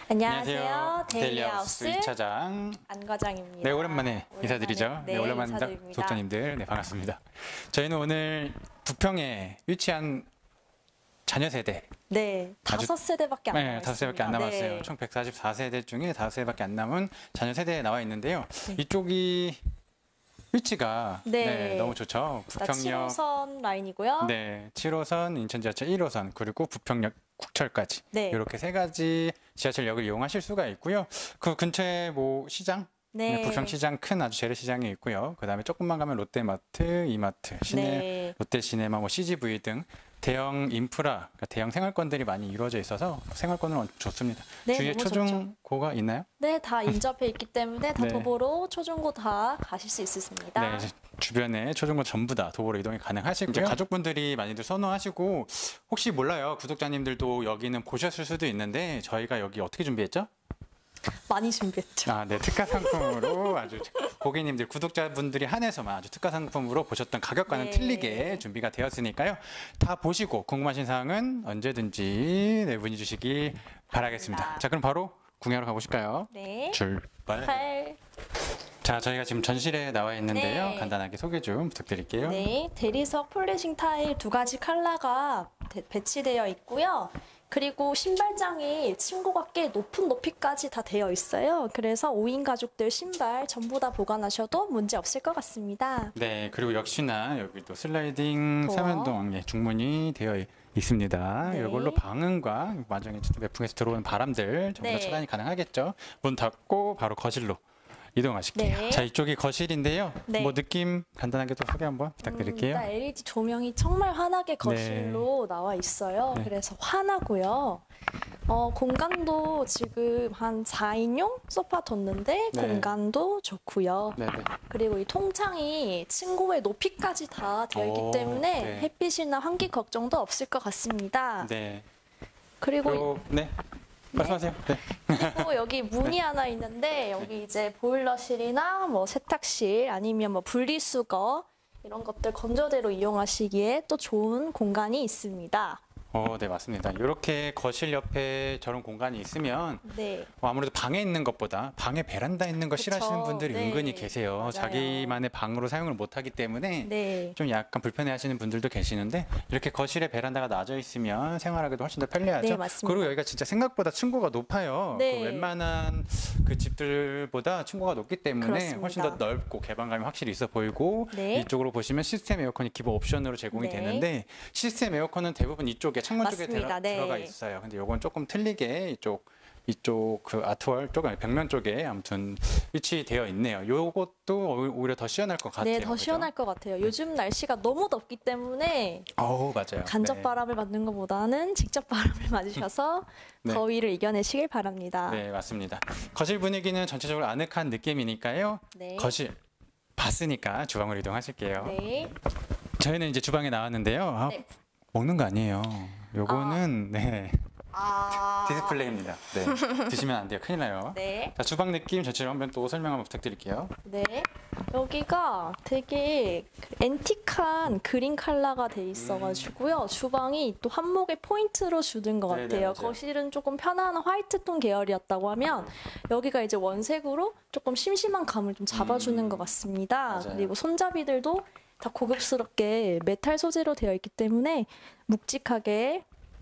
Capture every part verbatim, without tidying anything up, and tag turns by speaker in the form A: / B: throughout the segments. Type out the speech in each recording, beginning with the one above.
A: 안녕하세요.
B: 데일리하우스
A: 데일리하우스
B: 이 차장
A: 안 과장입니다.
B: 네, 오랜만에 인사드리죠.
A: 네,
B: 네, 오랜만입니다.
A: 인사드립니다.
B: 구독자님들, 네, 반갑습니다. 저희는 오늘 부평에 위치한 자녀 세대.
A: 네,
B: 아주-
A: 다섯 세대밖에 안
B: 네,
A: 남았습니다.
B: 다섯 세대밖에 안 남았어요.
A: 네.
B: 총 백사십사 세대 중에 다섯 세대밖에 안 남은 자녀 세대에 나와 있는데요.
A: 네.
B: 이쪽이 위치가
A: 네.
B: 네, 너무 좋죠.
A: 칠
B: 부평역,
A: 호선 라인이고요.
B: 네, 칠 호선, 인천지하철 일 호선, 그리고 부평역 국철까지
A: 네.
B: 이렇게 세 가지 지하철역을 이용하실 수가 있고요. 그 근처에 뭐 시장,
A: 네.
B: 부평시장 큰 아주 재래시장이 있고요. 그 다음에 조금만 가면 롯데마트, 이마트, 시내,
A: 네.
B: 롯데시네마, 뭐 씨지브이 등 대형 인프라, 그러니까 대형 생활권들이 많이 이루어져 있어서 생활권은 좋습니다.
A: 네,
B: 주위에
A: 너무
B: 초중고가 있나요?
A: 네, 다 인접해 있기 때문에 다
B: 네.
A: 도보로 초중고 다 가실 수 있습니다.
B: 네, 주변에 초중고 전부 다 도보로 이동이 가능하시고요. 이제 가족분들이 많이들 선호하시고 혹시 몰라요. 구독자님들도 여기는 보셨을 수도 있는데 저희가 여기 어떻게 준비했죠?
A: 많이 준비했죠.
B: 아, 네, 특가 상품으로 아주 고객님들, 구독자분들이 한해서만 아주 특가 상품으로 보셨던 가격과는
A: 네.
B: 틀리게 준비가 되었으니까요. 다 보시고 궁금하신 사항은 언제든지 네, 문의 주시기 바라겠습니다.
A: 감사합니다.
B: 자, 그럼 바로 구경하러 가보실까요?
A: 네.
B: 출발.
A: 팔.
B: 자, 저희가 지금 전실에 나와 있는데요.
A: 네.
B: 간단하게 소개 좀 부탁드릴게요.
A: 네, 대리석 폴리싱 타일 두 가지 컬러가 대- 배치되어 있고요. 그리고 신발장이 층고가 꽤 높은 높이까지 다 되어 있어요. 그래서 오 인 가족들 신발 전부 다 보관하셔도 문제 없을 것 같습니다.
B: 네, 그리고 역시나 여기 또 슬라이딩
A: 도어.
B: 삼연동 예, 중문이 되어 있습니다.
A: 네.
B: 이걸로 방음과 마정에 외풍에서 들어오는 바람들 전부 다
A: 네.
B: 차단이 가능하겠죠. 문 닫고 바로 거실로 이동하실게요.
A: 네.
B: 자, 이쪽이 거실인데요.
A: 네.
B: 뭐 느낌 간단하게 또 소개 한번 부탁드릴게요.
A: 음, 일단 엘이디 조명이 정말 환하게 거실로 나와 있어요.
B: 네.
A: 그래서 환하고요. 어, 공간도 지금 한 사 인용 소파 뒀는데
B: 네.
A: 공간도 좋고요.
B: 네, 네.
A: 그리고 이 통창이 층고의 높이까지 다 되어 있기
B: 오,
A: 때문에
B: 네.
A: 햇빛이나 환기 걱정도 없을 것 같습니다.
B: 네.
A: 그리고,
B: 그리고 네. 말씀하세요. 네.
A: 그리고 여기 문이 하나 있는데 여기 이제 보일러실이나 뭐 세탁실 아니면 뭐 분리수거 이런 것들 건조대로 이용하시기에 또 좋은 공간이 있습니다.
B: 어, 네, 맞습니다. 이렇게 거실 옆에 저런 공간이 있으면
A: 네.
B: 어, 아무래도 방에 있는 것보다 방에 베란다 있는 거
A: 그쵸.
B: 싫어하시는 분들이
A: 네.
B: 은근히 계세요.
A: 맞아요.
B: 자기만의 방으로 사용을 못하기 때문에
A: 네.
B: 좀 약간 불편해하시는 분들도 계시는데 이렇게 거실에 베란다가 놔져 있으면 생활하기도 훨씬 더 편리하죠.
A: 네, 맞습니다.
B: 그리고 여기가 진짜 생각보다 층고가 높아요.
A: 네.
B: 그 웬만한 그 집들보다 층고가 높기 때문에
A: 그렇습니다.
B: 훨씬 더 넓고 개방감이 확실히 있어 보이고
A: 네.
B: 이쪽으로 보시면 시스템 에어컨이 기본 옵션으로 제공이
A: 네.
B: 되는데 시스템 에어컨은 대부분 이쪽에 창문 쪽에
A: 맞습니다.
B: 들어,
A: 네.
B: 들어가 있어요. 근데 요건 조금 틀리게 이쪽 이쪽 그 아트월 쪽 아니 벽면 쪽에 아무튼 위치되어 있네요. 요것도 오히려 더 시원할 것 같아요.
A: 네, 더
B: 그죠?
A: 시원할 것 같아요. 요즘 날씨가 너무 덥기 때문에
B: 어우, 맞아요.
A: 간접
B: 네.
A: 바람을 맞는 것보다는 직접 바람을 맞으셔서
B: 네.
A: 더위를 이겨내시길 바랍니다.
B: 네, 맞습니다. 거실 분위기는 전체적으로 아늑한 느낌이니까요.
A: 네.
B: 거실 봤으니까 주방으로 이동하실게요.
A: 네.
B: 저희는 이제 주방에 나왔는데요. 아,
A: 네.
B: 먹는 거 아니에요. 요거는 네.
A: 아.
B: 디스플레이입니다. 네. 드시면 안 돼요. 큰일 나요.
A: 네.
B: 자, 주방 느낌 전체를 한번 또 설명 한번 부탁드릴게요.
A: 네. 여기가 되게 그 앤틱한 그린 컬러가 돼 있어가지고요. 주방이 또 한목의 포인트로 주는 것
B: 네네,
A: 같아요.
B: 맞아요.
A: 거실은 조금 편안한 화이트 톤 계열이었다고 하면 여기가 이제 원색으로 조금 심심한 감을 좀 잡아주는
B: 음,
A: 것 같습니다.
B: 맞아요.
A: 그리고 손잡이들도 다 고급스럽게 메탈 소재로 되어 있기 때문에 묵직하게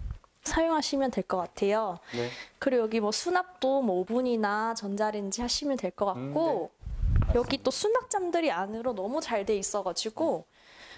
A: 사용하시면 될 것 같아요.
B: 네.
A: 그리고 여기 뭐 수납도 뭐 오븐이나 전자레인지 하시면 될 것 같고 여기 또 수납장들이 안으로 너무 잘 돼 있어가지고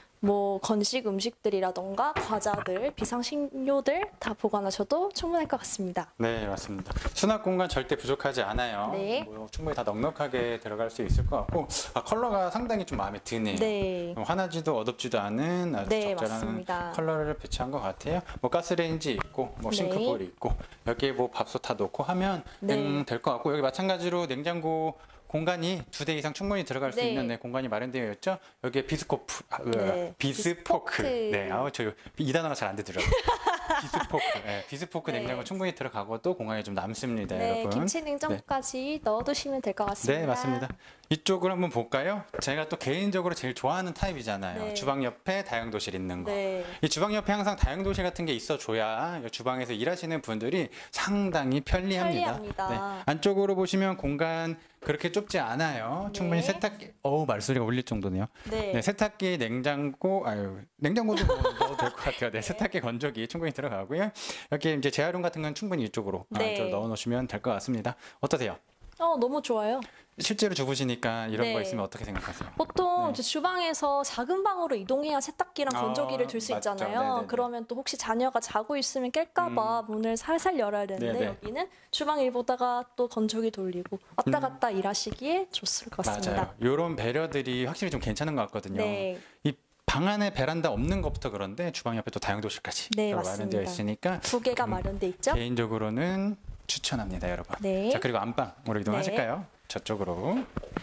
A: 뭐 건식 음식들이라던가 과자들, 비상식료들 다 보관하셔도 충분할 것 같습니다.
B: 네, 맞습니다. 수납 공간 절대 부족하지 않아요.
A: 네.
B: 뭐 충분히 다 넉넉하게 들어갈 수 있을 것 같고 아, 컬러가 상당히 좀 마음에 드네요.
A: 네.
B: 환하지도 어둡지도 않은 아주
A: 네,
B: 적절한
A: 맞습니다.
B: 컬러를 배치한 것 같아요. 뭐 가스레인지 있고 뭐
A: 네.
B: 싱크볼이 있고 여기에 뭐 밥솥 다 놓고 하면
A: 네.
B: 음, 될 것 같고 여기 마찬가지로 냉장고 공간이 두 대 이상 충분히 들어갈 수
A: 네.
B: 있는 네, 공간이 마련되어 있죠. 여기에 비스코프, 아, 으,
A: 네.
B: 비스포크.
A: 비스포크.
B: 네, 아우 저 이 단어가 잘 안 되더라고요. 비스포크, 네, 비스포크
A: 네.
B: 냉장고 충분히 들어가고도 공간이 좀 남습니다,
A: 네,
B: 여러분.
A: 김치 냉장고까지 넣어두시면 될 것 같습니다.
B: 네, 맞습니다. 이쪽으로 한번 볼까요? 제가 또 개인적으로 제일 좋아하는 타입이잖아요.
A: 네.
B: 주방 옆에 다용도실 있는 거.
A: 네.
B: 이 주방 옆에 항상 다용도실 같은 게 있어줘야 주방에서 일하시는 분들이 상당히 편리합니다.
A: 편리합니다.
B: 네. 안쪽으로 보시면 공간 그렇게 좁지 않아요. 충분히
A: 네.
B: 세탁기, 어우 말소리가 울릴 정도네요.
A: 네.
B: 네, 세탁기, 냉장고, 아유 냉장고도 뭐 넣어도 될 것 같아요. 네, 세탁기, 건조기 충분히 들어가고요. 여기 이제 재활용 같은 건 충분히 이쪽으로
A: 네.
B: 안쪽으로 넣어놓으시면 될 것 같습니다. 어떠세요?
A: 어, 너무 좋아요.
B: 실제로 주부시니까 이런
A: 네.
B: 거 있으면 어떻게 생각하세요?
A: 보통
B: 네.
A: 이제 주방에서 작은 방으로 이동해야 세탁기랑
B: 아,
A: 건조기를 둘 수
B: 맞죠.
A: 있잖아요.
B: 네네네.
A: 그러면 또 혹시 자녀가 자고 있으면 깰까봐 문을 살살 열어야 되는데
B: 네네.
A: 여기는 주방 일 보다가 또 건조기 돌리고 왔다
B: 음.
A: 갔다 일하시기에 좋을 것 같습니다.
B: 맞아요. 이런 배려들이 확실히 좀 괜찮은 것 같거든요.
A: 네.
B: 이 방 안에 베란다 없는 것부터 그런데 주방 옆에 또 다용도실까지
A: 네,
B: 마련되어
A: 맞습니다.
B: 있으니까
A: 두 개가
B: 음,
A: 마련돼 있죠.
B: 개인적으로는 추천합니다, 여러분.
A: 네.
B: 자, 그리고 안방으로 이동하실까요? 저쪽으로.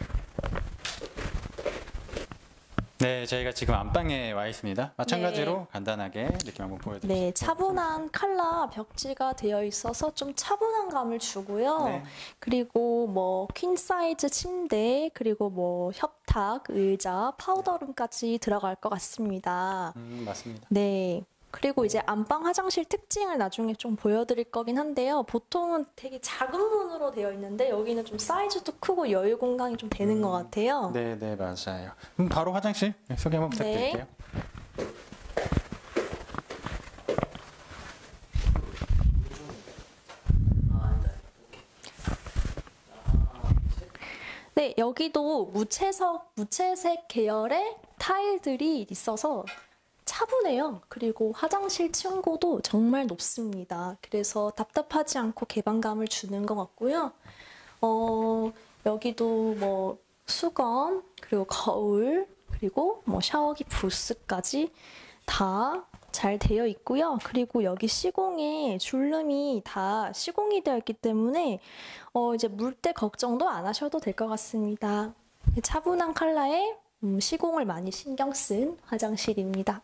B: 네, 저희가 지금 안방에 와 있습니다. 마찬가지로
A: 네.
B: 간단하게 느낌 한번 보여드릴게요.
A: 네, 차분한 칼라 벽지가 되어 있어서 좀 차분한 감을 주고요.
B: 네.
A: 그리고 뭐 퀸 사이즈 침대, 그리고 뭐 협탁, 의자, 파우더룸까지 들어갈 것 같습니다.
B: 음, 맞습니다.
A: 네. 그리고 이제 안방 화장실 특징을 나중에 좀 보여드릴 거긴 한데요. 보통은 되게 작은 문으로 되어 있는데 여기는 좀 사이즈도 크고 여유 공간이 좀 되는 것 같아요.
B: 네, 네, 맞아요. 그럼 바로 화장실 소개 한번 부탁드릴게요.
A: 네, 여기도 무채석, 무채색 계열의 타일들이 있어서 차분해요. 그리고 화장실 층고도 정말 높습니다. 그래서 답답하지 않고 개방감을 주는 것 같고요. 어, 여기도 뭐 수건, 그리고 거울, 그리고 뭐 샤워기 부스까지 다 잘 되어 있고요. 그리고 여기 시공에 줄눈이 다 시공이 되어 있기 때문에 어, 이제 물때 걱정도 안 하셔도 될 것 같습니다. 차분한 컬러에 음, 시공을 많이 신경 쓴 화장실입니다.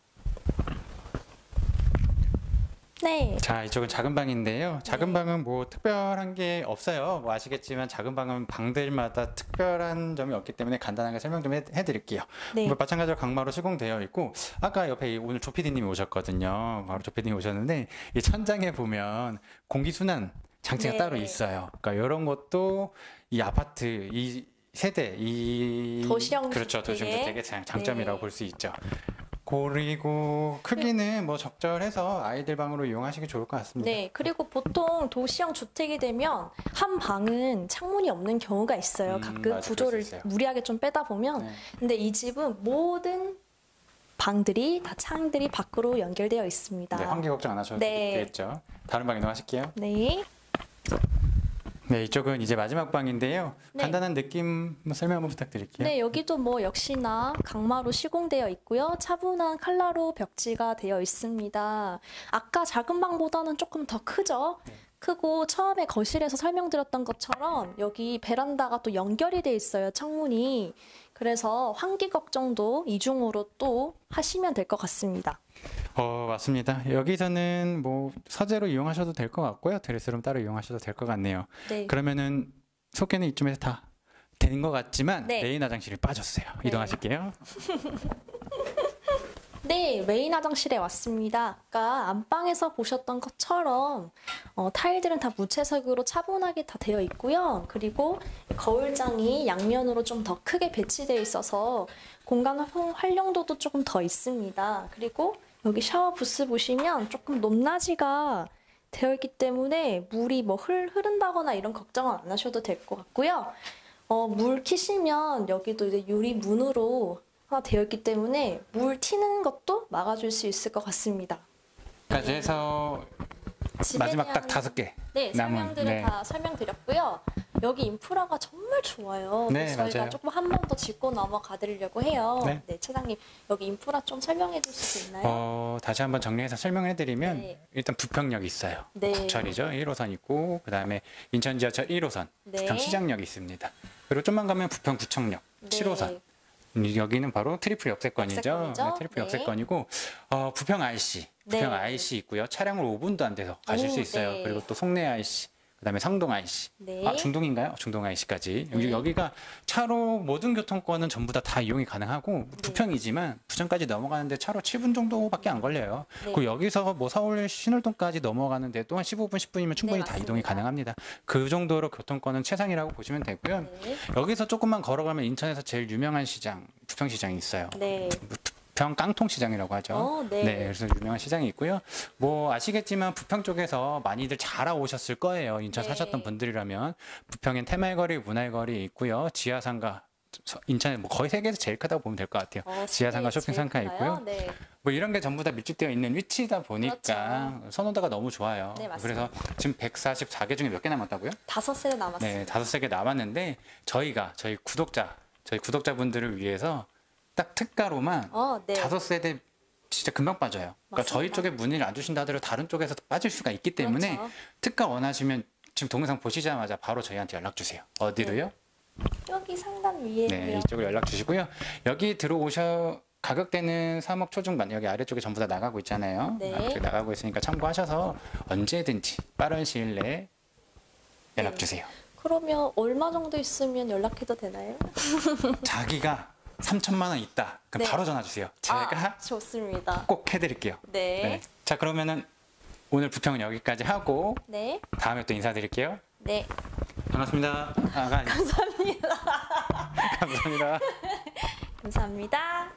A: 네.
B: 자, 이쪽은 작은 방인데요. 작은
A: 네.
B: 방은 뭐 특별한 게 없어요. 뭐 아시겠지만 작은 방은 방들마다 특별한 점이 없기 때문에 간단하게 설명 좀 해, 해드릴게요.
A: 네.
B: 뭐 마찬가지로 강마루 시공되어 있고 아까 옆에 이- 오늘 조피디님이 오셨거든요. 바로 조피디님이 오셨는데 이 천장에 보면 공기순환 장치가
A: 네.
B: 따로 있어요. 그러니까 이런 것도 이 아파트 이 세대 이
A: 도시형
B: 그렇죠. 도시형
A: 주택의
B: 주택의 장- 장점이라고
A: 네.
B: 볼 수 있죠. 그리고 크기는 뭐 적절해서 아이들 방으로 이용하시기 좋을 것 같습니다.
A: 네, 그리고 보통 도시형 주택이 되면 한 방은 창문이 없는 경우가 있어요.
B: 음,
A: 가끔
B: 맞아,
A: 구조를
B: 그럴 수 있어요.
A: 무리하게 좀 빼다 보면.
B: 네.
A: 근데 이 집은 모든 방들이 다 창들이 밖으로 연결되어 있습니다.
B: 네, 환기 걱정 안 하셔도
A: 네.
B: 되겠죠. 다른 방 이동하실게요.
A: 네.
B: 네, 이쪽은 이제 마지막 방인데요.
A: 네.
B: 간단한 느낌 한번 설명 한번 부탁드릴게요.
A: 네, 여기도 뭐 역시나 강마루 시공되어 있고요. 차분한 칼라로 벽지가 되어 있습니다. 아까 작은 방보다는 조금 더 크죠?
B: 네.
A: 크고 처음에 거실에서 설명드렸던 것처럼 여기 베란다가 또 연결이 돼 있어요, 창문이. 그래서 환기 걱정도 이중으로 또 하시면 될 것 같습니다.
B: 어, 맞습니다. 여기서는 뭐 서재로 이용하셔도 될 것 같고요. 드레스룸 따로 이용하셔도 될 것 같네요.
A: 네.
B: 그러면은 소개는 이쯤에서 다 된 것 같지만
A: 네.
B: 메인 화장실이 빠졌어요.
A: 네.
B: 이동하실게요.
A: 네, 메인 화장실에 왔습니다. 아까 안방에서 보셨던 것처럼 어, 타일들은 다 무채색으로 차분하게 다 되어 있고요. 그리고 거울장이 양면으로 좀 더 크게 배치되어 있어서 공간 활- 활용도도 조금 더 있습니다. 그리고 여기 샤워 부스 보시면 조금 높낮이가 되어 있기 때문에 물이 뭐 흘, 흐른다거나 이런 걱정은 안 하셔도 될 것 같고요. 어, 물 키시면 여기도 이제 유리 문으로 하나 되어 있기 때문에 물 튀는 것도 막아줄 수 있을 것 같습니다.
B: 까지 해서
A: 집에
B: 마지막
A: 대한-
B: 딱 다섯 개.
A: 네,
B: 남은,
A: 설명들을
B: 네.
A: 다 설명드렸고요. 여기 인프라가 정말 좋아요.
B: 네,
A: 그래서 저희가
B: 맞아요.
A: 조금 한 번 더 짚고 넘어가 드리려고 해요.
B: 네.
A: 네. 차장님 여기 인프라 좀 설명해 주실 수 있나요?
B: 어, 다시 한번 정리해서 설명해 드리면
A: 네.
B: 일단 부평역이 있어요.
A: 네.
B: 국철이죠. 일 호선 있고 그다음에 인천 지하철 일 호선
A: 네.
B: 부평 시장역이 있습니다. 그리고 좀만 가면 부평 구청역
A: 네.
B: 칠 호선 음, 여기는 바로 트리플 역세권이죠.
A: 역세권이죠?
B: 네, 트리플
A: 네.
B: 역세권이고 어, 부평 아이씨, 부평
A: 네.
B: 아이씨 있고요. 차량으로 오 분도 안 돼서 가실
A: 오,
B: 수 있어요.
A: 네.
B: 그리고 또 송내 아이씨, 그다음에 상동 아이씨,
A: 네.
B: 아 중동인가요? 중동 아이씨까지. 여기
A: 네.
B: 여기가 차로 모든 교통권은 전부 다 다 이용이 가능하고
A: 네.
B: 부평이지만 부천까지 넘어가는데 차로 칠 분 정도밖에 안 걸려요.
A: 네.
B: 그리고 여기서 뭐 서울 신월동까지 넘어가는데 또한 십오 분, 십 분이면 충분히
A: 네,
B: 다 이동이
A: 맞습니다.
B: 가능합니다. 그 정도로 교통권은 최상이라고 보시면 되고요.
A: 네.
B: 여기서 조금만 걸어가면 인천에서 제일 유명한 시장, 부평시장이 있어요.
A: 네.
B: 부평 깡통시장이라고 하죠.
A: 어, 네.
B: 그래서 유명한 시장이 있고요. 뭐 아시겠지만 부평 쪽에서 많이들 잘 알아오셨을 거예요. 인천
A: 네.
B: 사셨던 분들이라면 부평엔 테마의거리, 문화의거리 있고요. 지하상가, 서- 인천에 뭐 거의 세계에서 제일 크다고 보면 될 것 같아요.
A: 어,
B: 지하상가
A: 세계에
B: 쇼핑
A: 제일
B: 상가
A: 크나요?
B: 있고요.
A: 네.
B: 뭐 이런 게 전부 다 밀집되어 있는 위치다 보니까 선호도가 너무 좋아요.
A: 네, 맞습니다.
B: 그래서 지금 백사십사 개 중에 몇 개 남았다고요?
A: 다섯 세대 남았습니다.
B: 네, 다섯 세 개 남았는데 저희가 저희 구독자, 저희 구독자분들을 위해서 딱 특가로만
A: 어, 네.
B: 다섯 세대 진짜 금방 빠져요. 그러니까 저희
A: 맞습니다.
B: 쪽에 문의를 안 주신다 하더라도 다른 쪽에서 빠질 수가 있기 때문에
A: 그렇죠.
B: 특가 원하시면 지금 동영상 보시자마자 바로 저희한테 연락 주세요. 어디로요?
A: 여기 상단 위에요.
B: 네, 이쪽으로 연락 주시고요. 여기 들어오셔 가격대는 삼억 초중반, 여기 아래쪽에 전부 다 나가고 있잖아요.
A: 네.
B: 아래쪽에 나가고 있으니까 참고하셔서 언제든지 빠른 시일 내에 연락
A: 네.
B: 주세요.
A: 그러면 얼마 정도 있으면 연락해도 되나요?
B: 자기가 삼천만 원 있다. 그럼
A: 네.
B: 바로 전화 주세요. 제가
A: 아, 좋습니다.
B: 꼭 해드릴게요.
A: 네.
B: 네. 자, 그러면은 오늘 부평은 여기까지 하고
A: 네.
B: 다음에 또 인사드릴게요.
A: 네.
B: 반갑습니다. 아가 아니,
A: 감사합니다.
B: 감사합니다.
A: 감사합니다.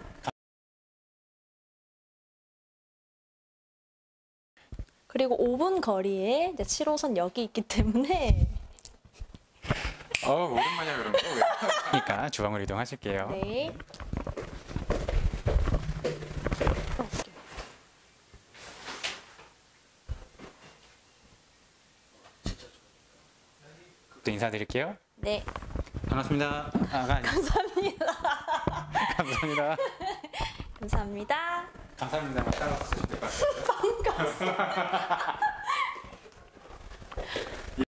A: 그리고 오 분 거리에 이제 칠 호선 역이 있기 때문에
B: 어, 오랜만이야 그런 거. 그러니까 주방으로 이동하실게요.
A: 네.
B: 또 인사드릴게요.
A: 네.
B: 반갑습니다. 아가 아니,
A: 감사합니다.
B: 감사합니다.
A: 감사합니다.
B: 감사합니다. 따라서 쓰시면 될 것 같아요.